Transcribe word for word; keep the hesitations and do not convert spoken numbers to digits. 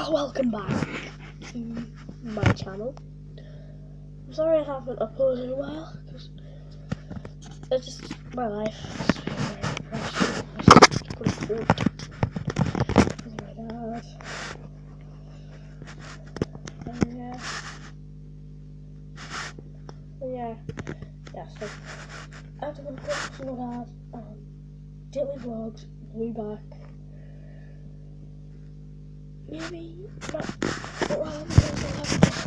Welcome back to my channel. I'm sorry I haven't uploaded in a while, because it's just my life. It's very depressing. I just go to court with my dad. And yeah. And yeah. Yeah, so I have to go to court with my dad. Um, daily vlogs will be back. Maybe not. Well,